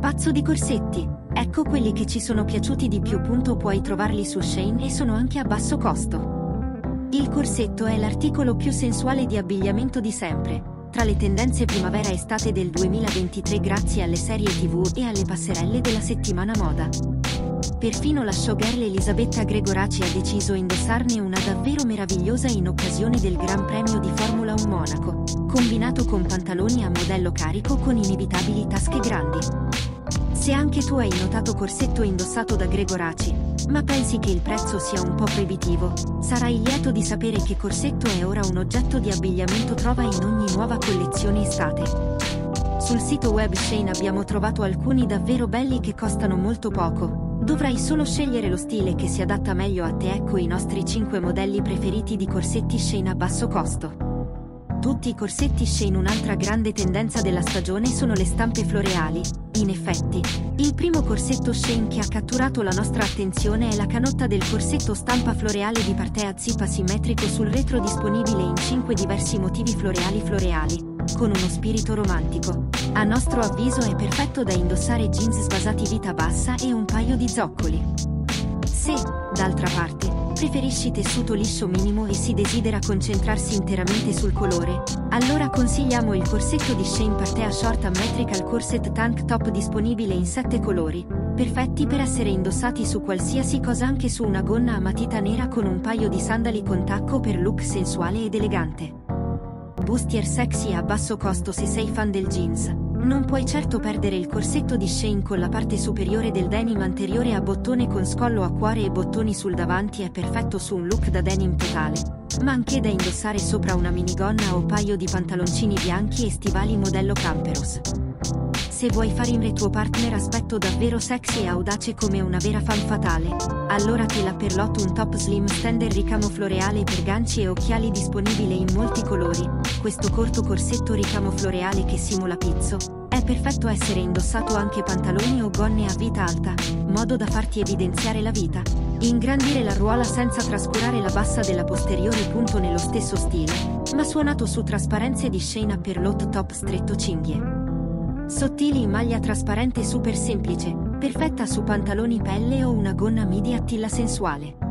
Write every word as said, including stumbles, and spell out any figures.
Pazzo di corsetti? Ecco quelli che ci sono piaciuti di più. Puoi trovarli su Shein e sono anche a basso costo. Il corsetto è l'articolo più sensuale di abbigliamento di sempre, tra le tendenze primavera-estate del duemilaventitré grazie alle serie tivù e alle passerelle della settimana moda. Perfino la showgirl Elisabetta Gregoraci ha deciso indossarne una davvero meravigliosa in occasione del Gran Premio di Formula uno Monaco, combinato con pantaloni a modello carico con inevitabili tasche grandi. Se anche tu hai notato corsetto indossato da Gregoraci, ma pensi che il prezzo sia un po' proibitivo, sarai lieto di sapere che corsetto è ora un oggetto di abbigliamento trova in ogni nuova collezione estate. Sul sito web Shein abbiamo trovato alcuni davvero belli che costano molto poco. Dovrai solo scegliere lo stile che si adatta meglio a te. Ecco i nostri cinque modelli preferiti di corsetti Shein a basso costo. Tutti i corsetti Shein. Un'altra grande tendenza della stagione sono le stampe floreali. In effetti, il primo corsetto Shein che ha catturato la nostra attenzione è la canotta del corsetto stampa floreale di parté a zip asimmetrico sul retro, disponibile in cinque diversi motivi floreali floreali, con uno spirito romantico. A nostro avviso è perfetto da indossare jeans sbasati vita bassa e un paio di zoccoli. Se, d'altra parte, preferisci tessuto liscio minimo e si desidera concentrarsi interamente sul colore, allora consigliamo il corsetto di Shein Partea Short Metrical Corset Tank Top, disponibile in sette colori, perfetti per essere indossati su qualsiasi cosa, anche su una gonna a matita nera con un paio di sandali con tacco per look sensuale ed elegante. Bustier sexy a basso costo. Se sei fan del jeans, non puoi certo perdere il corsetto di Shein con la parte superiore del denim anteriore a bottone con scollo a cuore e bottoni sul davanti. È perfetto su un look da denim totale, ma anche da indossare sopra una minigonna o paio di pantaloncini bianchi e stivali modello Camperos. Se vuoi fare il tuo partner aspetto davvero sexy e audace come una vera femme fatale, allora te la perlotto un top slim stender ricamo floreale per ganci e occhiali, disponibile in molti colori. Questo corto corsetto ricamo floreale che simula pizzo è perfetto essere indossato anche pantaloni o gonne a vita alta, modo da farti evidenziare la vita. Ingrandire la ruola senza trascurare la bassa della posteriore. Punto nello stesso stile, ma suonato su trasparenze di Shein a perlotto top stretto cinghie. Sottili in maglia trasparente super semplice, perfetta su pantaloni pelle o una gonna midi a tilla sensuale.